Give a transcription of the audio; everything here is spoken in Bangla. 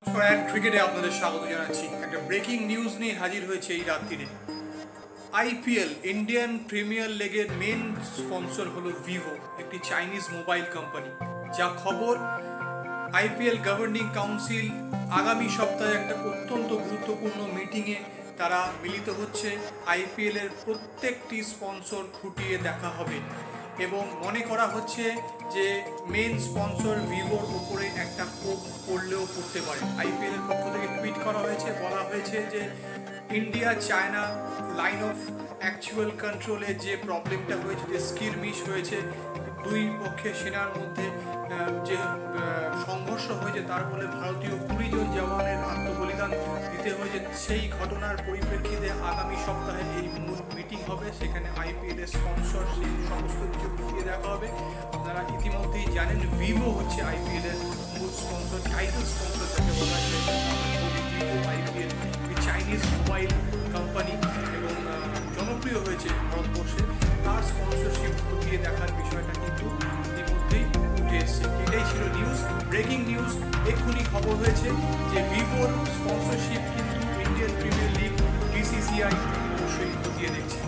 ক্রিকেটে আপনাদের স্বাগত জানাচ্ছি। একটা ব্রেকিং নিউজ নিয়ে হাজির হয়েছে এই রাত্রিরে। আইপিএল ইন্ডিয়ান প্রিমিয়ার লিগের মেন স্পন্সর হলো ভিভো, একটি চাইনিজ মোবাইল কোম্পানি। যা খবর, আইপিএল গভর্নিং কাউন্সিল আগামী সপ্তাহে একটা অত্যন্ত গুরুত্বপূর্ণ মিটিংয়ে তারা মিলিত হচ্ছে। আইপিএল এর প্রত্যেকটি স্পন্সর খুঁটিয়ে দেখা হবে এবং মনে করা হচ্ছে যে মেন স্পন্সর ভিভোর উপরে একটা কোপ পড়লেও পড়তে পারে। আইপিএল এর পক্ষ থেকে টুইট করা হয়েছে, বলা হয়েছে যে India China line of actual কন্ট্রোলে যে প্রবলেমটা হয়েছে, যে স্কিরমিশ হয়েছে, দুই পক্ষের সেনার মধ্যে যে সংঘর্ষ হয়েছে, তার ফলে ভারতীয় 20 জন জওয়ানের আত্মবলিদান দিতে হয়েছে। সেই ঘটনার পরিপ্রেক্ষিতে আগামী সপ্তাহে এই মূল মিটিং হবে। সেখানে আইপিএল এর স্পন্সরশিপ সমস্ত কিছু খুঁটিয়ে দেখা হবে। আপনারা ইতিমধ্যেই জানেন ভিভো হচ্ছে আইপিএল এর মূল স্পন্সর, টাইটেল স্পন্সর যাকে বলা হয়। Vivo IPL Chinese mobile company এবং জনপ্রিয় হয়েছে ভারতবর্ষে। তার স্পন্সরশিপ খুঁটিয়ে দেখার বিষয়টা কিন্তু ইতিমধ্যেই উঠে এসছে। এটাই ছিল নিউজ, ব্রেকিং নিউজ। এক্ষুনি খবর হয়েছে যে ভিভোর স্পন্সরশিপ কিন্তু ইন্ডিয়ান প্রিমিয়ার লিগ বিসিসিআই অবশ্যই খতিয়ে দেখছে।